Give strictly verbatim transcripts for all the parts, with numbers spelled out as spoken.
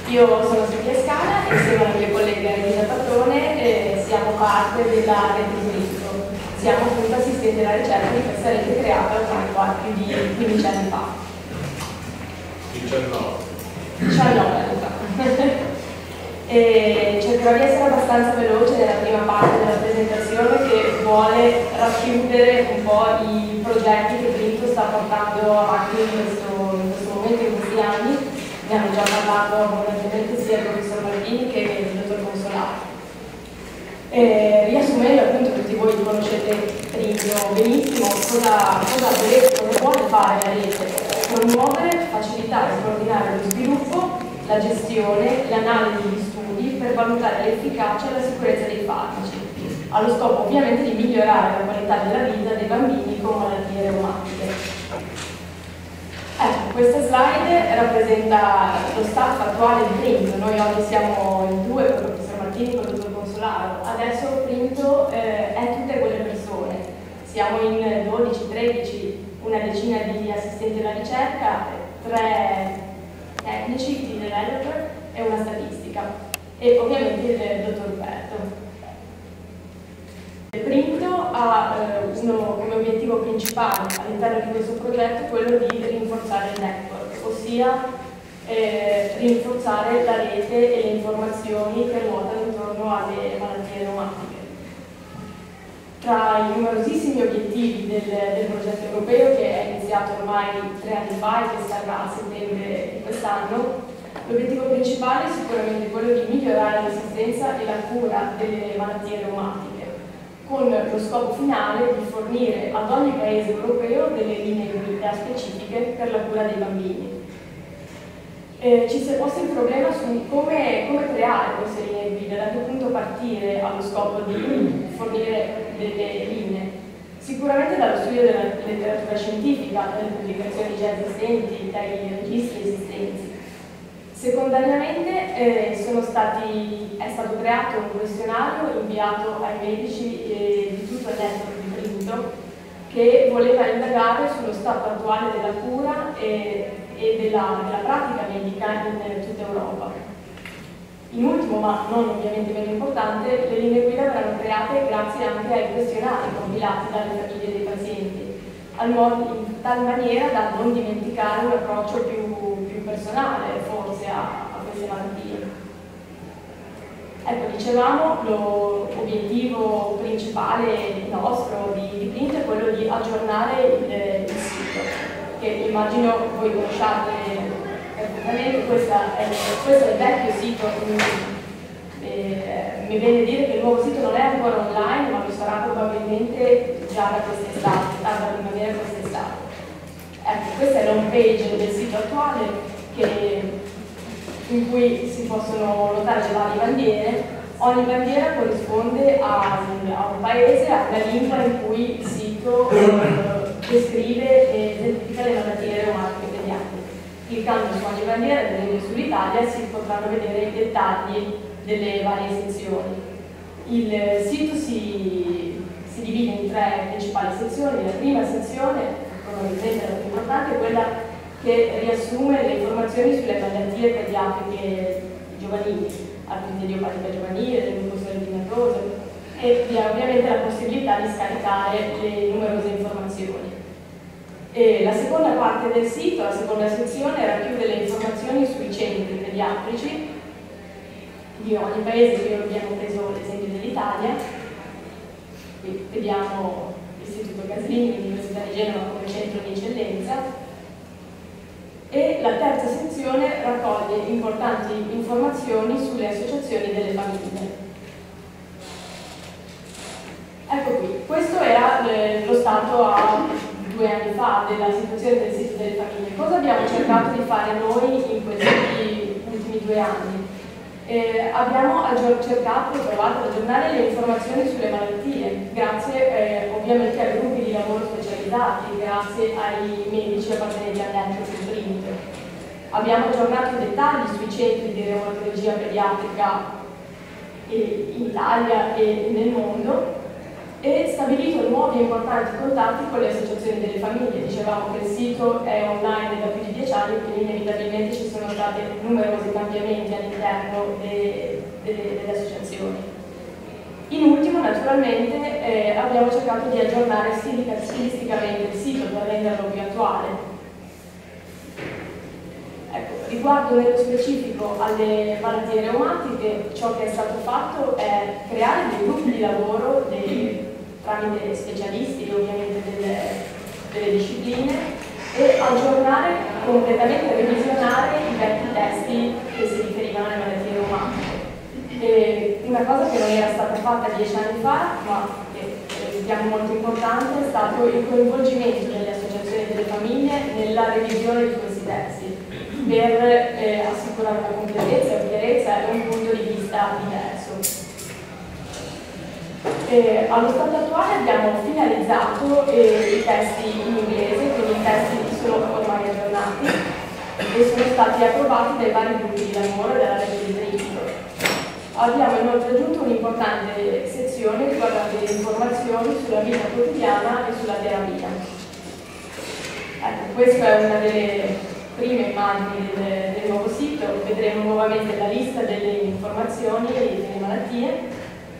Io sono Sofia Scala e insieme alla mia collega Elisa Patrone eh, siamo parte della rete Printro. Siamo appunto assistenti alla ricerca di questa rete creata ormai più di quindici anni fa. diciannove. diciannove anni fa. E cercherò di essere abbastanza veloce nella prima parte della presentazione che vuole racchiudere un po' i progetti che Printro sta portando avanti in questo, in questo momento, in questi anni. Ne hanno già parlato abbondantemente sia il professor Martini che il dottor Consolari. Eh, riassumendo, appunto, tutti voi conoscete Printro benissimo, cosa, cosa, volete, cosa vuole fare la rete? Promuovere, facilitare e coordinare lo sviluppo, la gestione, l'analisi di studi per valutare l'efficacia e la sicurezza dei farmaci, allo scopo ovviamente di migliorare la qualità della vita dei bambini con malattie reumatiche. Ecco, questa slide rappresenta lo staff attuale di Printro. Noi oggi siamo in due con il professor Martini e con il dottor Consolaro. Adesso Printro eh, è tutte quelle persone. Siamo in dodici tredici, una decina di assistenti alla ricerca, tre tecnici, di developer e una statistica. E ovviamente il dottor Roberto. Printro ha eh, uno, come obiettivo principale all'interno di questo progetto quello di rinforzare il network, ossia eh, rinforzare la rete e le informazioni che ruotano intorno alle malattie reumatiche. Tra i numerosissimi obiettivi del, del progetto europeo, che è iniziato ormai tre anni fa e che sarà a settembre di quest'anno, l'obiettivo principale è sicuramente quello di migliorare l'assistenza e la cura delle malattie reumatiche, con lo scopo finale di fornire ad ogni paese europeo delle linee guida specifiche per la cura dei bambini. Eh, ci si è posto il problema su come, come creare queste linee guida, da che punto partire allo scopo di fornire delle linee. Sicuramente dallo studio della letteratura scientifica, dalle pubblicazioni già esistenti, dai registri esistenti. Secondariamente eh, sono stati, è stato creato un questionario inviato ai medici eh, di tutto il network di Printro che voleva indagare sullo stato attuale della cura e, e della, della pratica medica in tutta Europa. In ultimo, ma non ovviamente meno importante, le linee guida verranno create grazie anche ai questionari compilati dalle famiglie dei pazienti, al modo, in tal maniera da non dimenticare un approccio più, più personale forse a, a queste malattie. Ecco, dicevamo, l'obiettivo principale nostro di, di Printro è quello di aggiornare il, il sito, che immagino voi conosciate perfettamente. Questa è, questo è il vecchio sito, eh, mi viene a dire che il nuovo sito non è ancora online, ma lo sarà probabilmente già da quest'estate, da primavera quest'estate. Ecco, questa è l'home page del sito attuale che, in cui si possono notare le varie bandiere. Ogni bandiera corrisponde a un, a un paese, a una lingua in cui il sito eh, descrive e identifica le malattie reumatiche pediatriche. Cliccando su ogni bandiera, ad esempio sull'Italia, si potranno vedere i dettagli delle varie sezioni. Il sito si, si divide in tre principali sezioni. La prima sezione, probabilmente la più importante, è quella che riassume le informazioni sulle malattie pediatriche giovanili, artrite idiopatica giovanile, leucostoria eritematosa, e vi ha ovviamente la possibilità di scaricare le numerose informazioni. E la seconda parte del sito, la seconda sezione, racchiude le informazioni sui centri pediatrici di ogni paese. Qui abbiamo preso l'esempio dell'Italia. Qui vediamo l'Istituto Casalini, l'Università di Genova come centro di eccellenza. E la terza sezione raccoglie importanti informazioni sulle associazioni delle famiglie. Ecco qui, questo era eh, lo stato a due anni fa della situazione del sito delle famiglie. Cosa abbiamo cercato di fare noi in questi ultimi due anni? Eh, abbiamo cercato e provato ad aggiornare le informazioni sulle malattie, grazie eh, ovviamente ai gruppi di lavoro specializzati, grazie ai medici appartenenti al network di Printro. Abbiamo aggiornato i dettagli sui centri di reumatologia pediatrica in Italia e nel mondo, e stabilito nuovi e importanti contatti con le associazioni delle famiglie. Dicevamo che il sito è online da più di dieci anni, quindi inevitabilmente ci sono stati numerosi cambiamenti all'interno de, de, delle associazioni. In ultimo, naturalmente, eh, abbiamo cercato di aggiornare stilisticamente il sito per renderlo più attuale. Ecco, riguardo nello specifico alle malattie reumatiche, ciò che è stato fatto è creare dei gruppi di lavoro dei, tramite specialisti ovviamente delle, delle discipline e aggiornare, completamente revisionare i vecchi testi che si riferivano alle malattie reumatiche. E una cosa che non era stata fatta dieci anni fa, ma che reputiamo molto importante, è stato il coinvolgimento delle associazioni e delle famiglie nella revisione di questi testi, per eh, assicurare una completezza e chiarezza e un punto di vista diverso. Eh, allo stato attuale abbiamo finalizzato eh, i testi in inglese, quindi i testi sono ormai aggiornati e sono stati approvati dai vari gruppi di lavoro della legge di diritto. Abbiamo inoltre aggiunto un'importante sezione riguardante le informazioni sulla vita quotidiana e sulla terapia. Ecco, questa è una delle prime immagini del, del nuovo sito. Vedremo nuovamente la lista delle informazioni e delle malattie.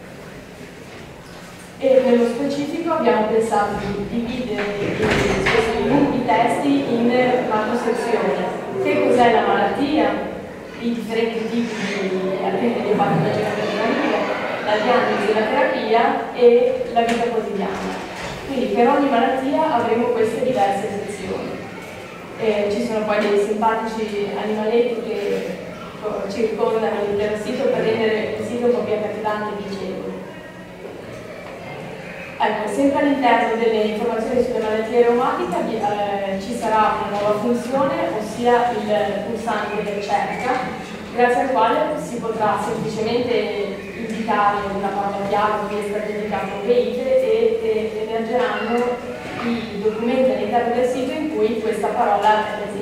E nello specifico abbiamo pensato di dividere i lunghi testi in macro sezioni. Che cos'è la malattia? I differenti tipi di, di patologia personale, la diagnosi, la terapia e la vita quotidiana. Quindi per ogni malattia avremo queste diverse sezioni. Eh, ci sono poi dei simpatici animaletti che circondano l'intero sito per rendere il sito un po' più accattivante e piacevole. Ecco, sempre all'interno delle informazioni sulle malattie reumatiche eh, ci sarà una nuova funzione, ossia il pulsante di ricerca, grazie al quale si potrà semplicemente indicare una parola chiave che è stata indicata un veicolo e, e emergeranno i documenti all'interno del sito in cui questa parola è presente.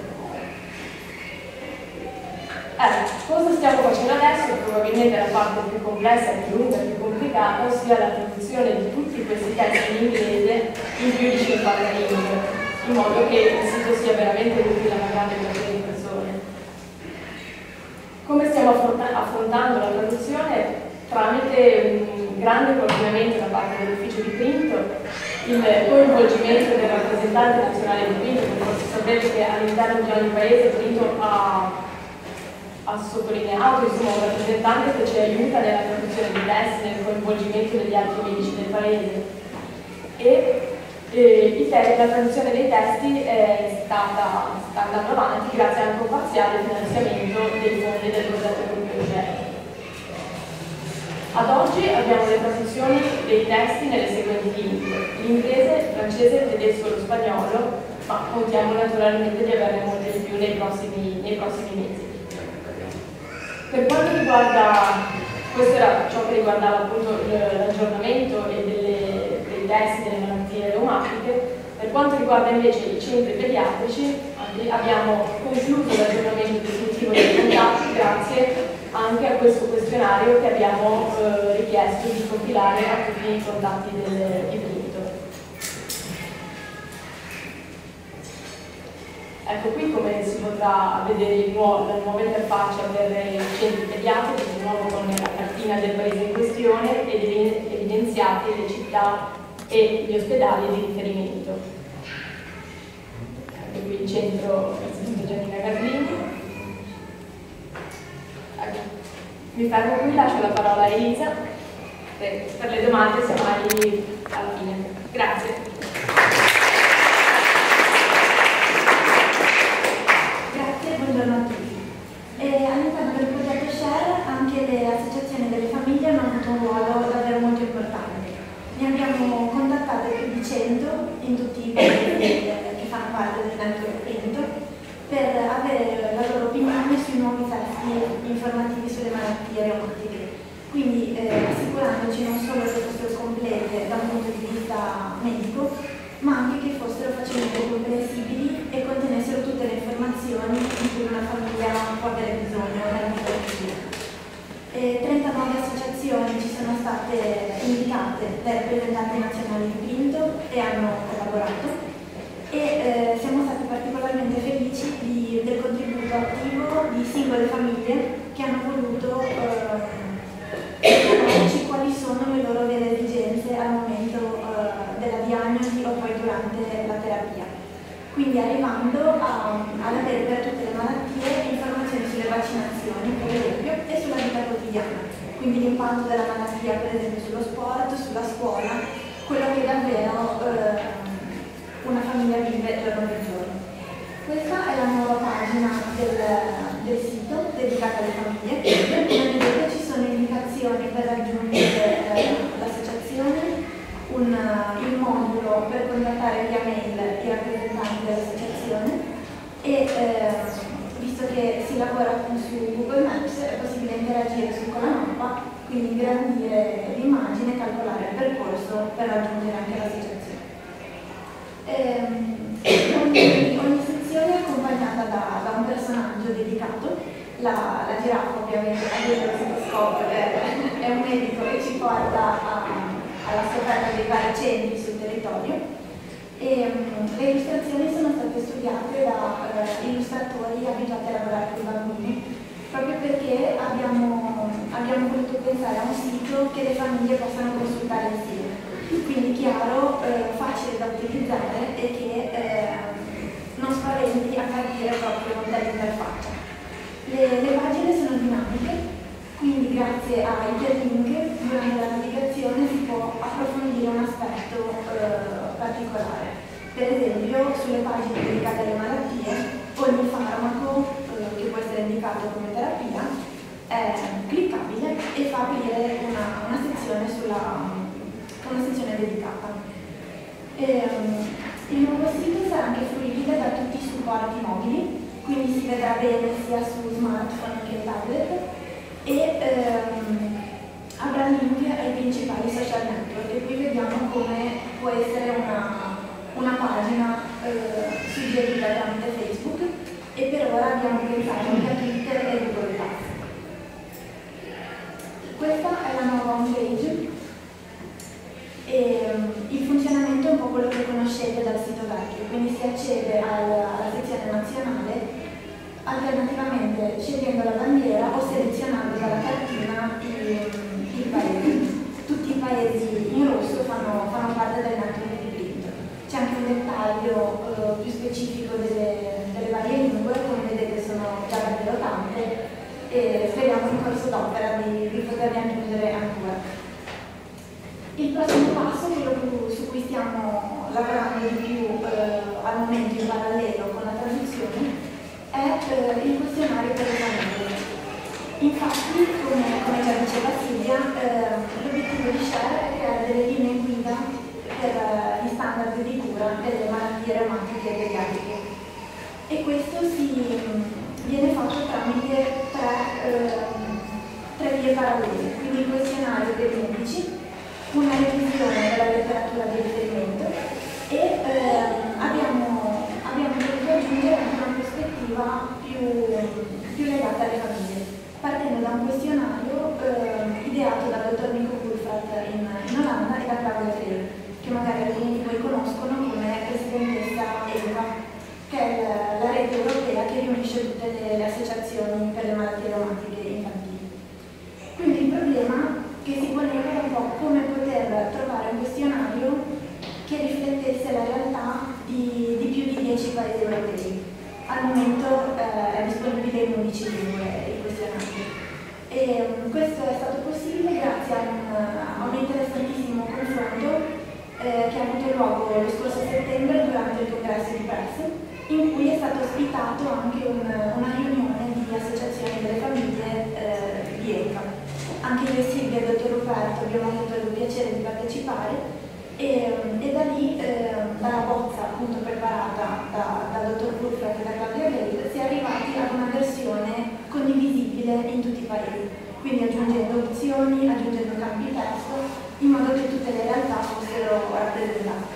Allora, cosa stiamo facendo adesso? Probabilmente la parte più complessa, più lunga e più complicata, ossia la traduzione di tutti questi testi in inglese in più di cinquanta lingue, in modo che il sito sia veramente utile a una grande quantità di persone. Come stiamo affrontando la traduzione? Tramite un grande coordinamento da parte dell'ufficio di Printo, il coinvolgimento del rappresentante nazionale di Printo, perché forse sapete che all'interno di ogni paese Printo ha ha sottolineato insomma, un rappresentante che ci aiuta nella traduzione dei testi, nel coinvolgimento degli altri medici del paese. E eh, la traduzione dei testi è stata, sta andando avanti grazie anche a un parziale finanziamento dei fondi del progetto Europeo. Ad oggi abbiamo le traduzioni dei testi nelle seguenti lingue: l'inglese, il francese, il tedesco e lo spagnolo, ma contiamo naturalmente di averne molte di più nei prossimi, nei prossimi mesi. Per quanto riguarda, questo era ciò che riguardava appunto l'aggiornamento e delle, dei testi delle malattie reumatiche, per quanto riguarda invece i centri pediatrici abbiamo concluso l'aggiornamento definitivo dei contatti grazie anche a questo questionario che abbiamo eh, richiesto di compilare a tutti i contatti del di Printo. Ecco qui come si potrà vedere nuovo, la nuova interfaccia per i centri pediatrici, di nuovo con la cartina del paese in questione ed evidenziate le città e gli ospedali di riferimento. Ecco qui il centro Istituto Giannina Garlini. Ecco. Mi fermo qui, lascio la parola a Elisa per, per le domande, se mai alla fine. Grazie. Buongiorno a tutti. All'interno del progetto Share anche le associazioni delle famiglie hanno avuto un ruolo davvero molto importante. Ne abbiamo contattate più di cento in tutti i paesi che fanno parte del network Printo per avere la loro opinione sui nuovi testi informativi sulle malattie reumatiche. Quindi eh, assicurandoci non solo che fossero complete da un punto di vista medico, ma anche che fossero facilmente comprensibili e contenessero tutte le informazioni di cui una famiglia può avere bisogno nella vita quotidiana. trentanove associazioni ci sono state indicate le rappresentanti nazionali di Pinto e hanno collaborato. E eh, siamo stati particolarmente felici di, del contributo attivo di singole famiglie che hanno voluto dirci eh, quali sono le loro vere esigenze al momento eh, della diagnosi o poi durante la terapia. Quindi arrivando a, ad avere per tutte le malattie informazioni sulle vaccinazioni, per esempio, e sulla vita quotidiana. Quindi l'impatto della malattia, per esempio, sullo sport, sulla scuola, quello che davvero eh, una famiglia vive giorno per giorno. Questa è la nuova pagina del, del sito dedicata alle famiglie. Come vedete ci sono indicazioni per raggiungere eh, l'associazione, un, il modulo per contattare via mail i rappresentanti dell'associazione e eh, visto che si lavora su Google Maps è possibile interagire su con la mappa, quindi ingrandire l'immagine e calcolare il percorso per raggiungere anche l'associazione. Eh, ogni, ogni sezione è accompagnata da, da un personaggio dedicato. La, la giraffa ovviamente a dietro lo stetoscopio è, è un medico che ci porta a, alla scoperta dei vari centri sul territorio e um, le illustrazioni sono state studiate da uh, illustratori abituati a lavorare con i bambini proprio perché abbiamo, abbiamo voluto pensare a un sito che le famiglie possano consultare insieme. Quindi chiaro, eh, facile da utilizzare e che eh, non spaventi a capire proprio dall'interfaccia. Le, le pagine sono dinamiche, quindi grazie a iperlink durante la navigazione si può approfondire un aspetto eh, particolare. Per esempio sulle pagine dedicate alle malattie ogni farmaco eh, che può essere indicato come terapia è cliccabile e fa aprire una, una sezione sulla una sezione dedicata. E, um, il nuovo sito sarà anche fruibile da tutti i supporti mobili, quindi si vedrà bene sia su smartphone che tablet e um, avrà link ai principali social network e qui vediamo come può essere una, una pagina eh, suggerita tramite Facebook e per ora abbiamo pensato anche a Twitter e Google Plus. Questa è la nuova home page. E, um, il funzionamento è un po' quello che conoscete dal sito vecchio, quindi si accede al, alla sezione nazionale alternativamente scegliendo la bandiera o selezionando dalla cartina il, il paese. Tutti i paesi in rosso fanno, fanno parte del network di Pinto. C'è anche un dettaglio uh, più specifico delle, delle varie lingue, come vedete sono già davvero tante e speriamo in corso d'opera di, di poterle aggiungere ancora. Il prossimo passo, quello su cui stiamo lavorando di più eh, al momento in parallelo con la traduzione, è eh, il questionario per le famiglie. Infatti, come, come già diceva Silvia, eh, l'obiettivo di Share è creare delle linee guida per eh, gli standard di cura delle malattie reumatiche e pediatriche. E questo si, viene fatto tramite tre, eh, tre vie parallele, quindi il questionario dei medici, una revisione della letteratura di riferimento e ehm, abbiamo, abbiamo voluto aggiungere anche una prospettiva più, più legata alle famiglie, partendo da un questionario ehm, ideato dal dottor Nico Woolfrat in, in Olanda e da Claudia Freire, che magari alcuni di voi conoscono come presidentessa E U C A, che è la, la rete europea che riunisce tutte le, le associazioni per le malattie reumatiche infantili. Quindi il problema che si poneva era un po' come poter trovare un questionario che riflettesse la realtà di, di più di dieci paesi europei. Al momento eh, è disponibile in undici lingue il questionario. E um, questo è stato possibile grazie a un, a un interessantissimo confronto eh, che ha avuto luogo lo scorso settembre durante il congresso di Press, in cui è stato ospitato anche un, una riunione di associazioni delle famiglie eh, di E U C A. Anche io e Silvia e il dottor Roberto abbiamo avuto il piacere di partecipare e, e da lì, eh, dalla bozza appunto preparata da, dal dottor Woolfrat e da Claudia Freire, si è arrivati ad una versione condivisibile in tutti i paesi, quindi aggiungendo opzioni, aggiungendo cambi di testo, in modo che tutte le realtà fossero rappresentate.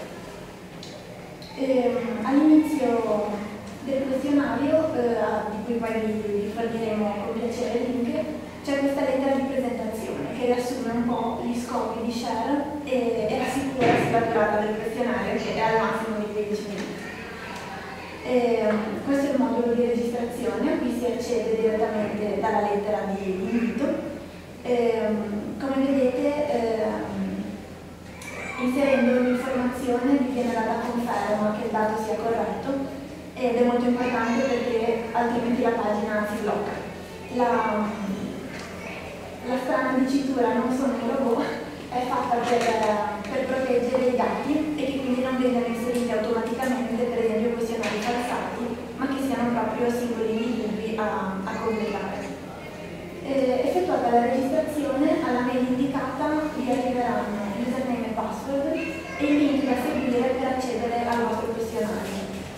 All'inizio del questionario, eh, di cui poi vi, vi forniremo con piacere il link, c'è questa lettera di presentazione che riassume un po' gli scopi di Share e, e rassicura sulla durata del questionario, che è al massimo di quindici minuti. E, questo è il modulo di registrazione a cui si accede direttamente dalla lettera di invito. E, come vedete, eh, inserendo un'informazione vi viene data conferma che il dato sia corretto, ed è molto importante perché altrimenti la pagina si blocca. La, la strana dicitura "non sono un robot" è fatta per, per proteggere i dati e che quindi non vengano inseriti automaticamente, per esempio, questionari falsati, ma che siano proprio singoli individui a, a completare. Eh, effettuata la registrazione, alla mail indicata vi arriveranno username e password e il link da seguire per accedere al vostro questionario.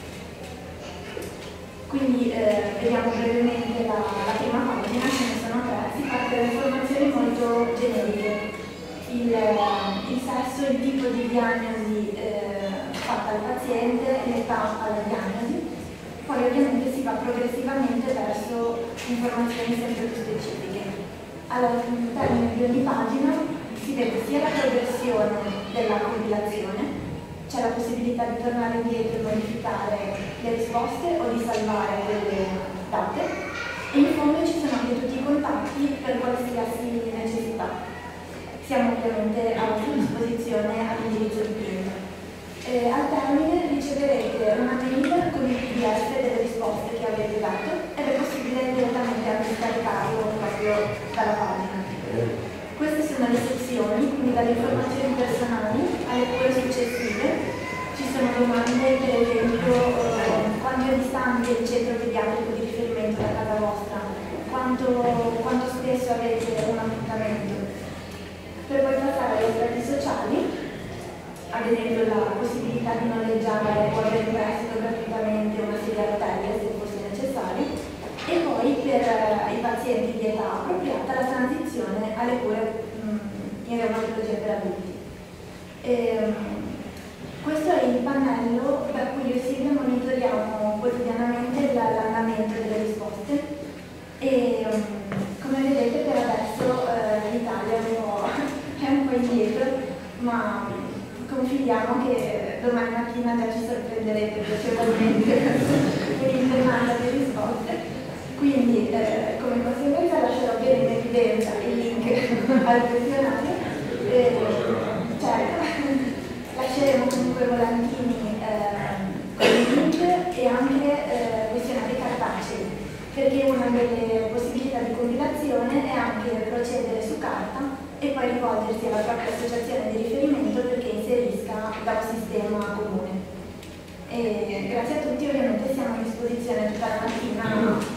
Quindi eh, vediamo brevemente la, la prima pagina, ce ne sono tre. Si parte da informazioni molto generiche: il, il sesso, il tipo di diagnosi eh, fatta al paziente, l'età alla diagnosi. Poi ovviamente si va progressivamente verso informazioni sempre più specifiche. Al termine di ogni pagina si vede sia la progressione della compilazione, c'è la possibilità di tornare indietro e modificare le risposte o di salvare quelle date, e in fondo ci sono anche tutti i contatti per qualsiasi necessità. Siamo ovviamente a vostra disposizione all'indirizzo di prima. Eh, al termine riceverete una mail con il P D F delle risposte che avete dato ed è possibile direttamente anche scaricarlo proprio dalla pagina. Queste sono le sezioni, quindi dalle informazioni personali alle cure successive. Ci sono domande, per esempio, eh, quanto è distante il centro pediatrico di riferimento da casa vostra, quanto, quanto spesso avete un appuntamento, per poi passare agli aspetti sociali, ad esempio la possibilità di noleggiare o avere in prestito gratuitamente una sedia a rotelle se fosse necessario, e poi per eh, i pazienti di età appropriata la transizione alle cure mh, in reumatologia per adulti. E, questo è il pannello da cui io e Silvia monitoriamo quotidianamente l'andamento delle risposte e come vedete per adesso eh, l'Italia è un po', è un po' indietro, ma confidiamo che domani mattina già ci sorprenderete piacevolmente con l'intervento delle risposte. Quindi eh, come conseguenza lascerò bene in evidenza il link al questionario. Eh, certo, lasceremo comunque volantini eh, con il link e anche eh, questionari cartacei, perché una delle possibilità di compilazione è anche procedere su carta e poi rivolgersi alla propria associazione di riferimento perché inserisca da un sistema comune. E grazie a tutti, ovviamente siamo a disposizione tutta la mattina